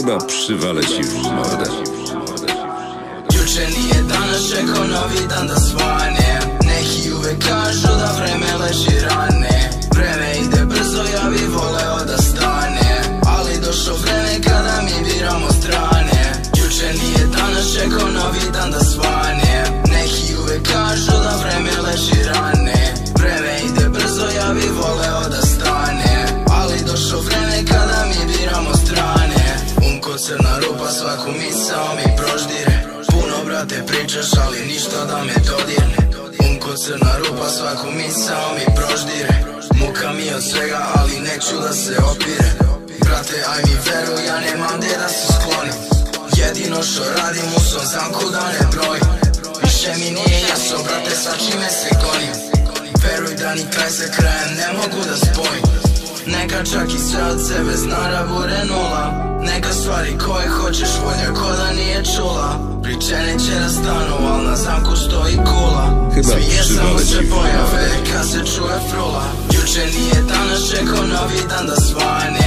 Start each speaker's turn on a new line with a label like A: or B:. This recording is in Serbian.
A: Chyba przywalę ci w mordę.
B: Juče nije danas, čekao novi dan da svane. Neki uvek kažu da vreme leži rane. Vreme ide brzo, ja bi voleo da stane, ali došlo vreme kada mi biramo strane. Juče nije danas, čekao novi dan da svane. Neki uvek kažu da vreme leži rane. Vreme ide brzo, ja bi voleo da stane, ali došlo vreme kada mi biramo strane. Ko crna rupa, svaku misao mi proždire. Puno brate pričaš, ali ništa da me dodirne. Ko crna rupa, svaku misao mi proždire. Muka mi od svega, ali neću da se opire. Brate, aj mi veruj, ja nemam gde da se sklonim. Jedino što radim u svom zamku da ne brojim. Više mi nije jasno, brate, sa čime se gonim. Veruj da ni kraj sa krajem ne mogu da spojim. Neka čak i sve od sebe zna da bude nula. Neka stvari koje hoćeš volja ko da nije čula. Priče neće da stanu, al na zamku stoji kula. Smije samo se pojave kad se čuje frula. Juče nije danas, čekao novi dan da svane.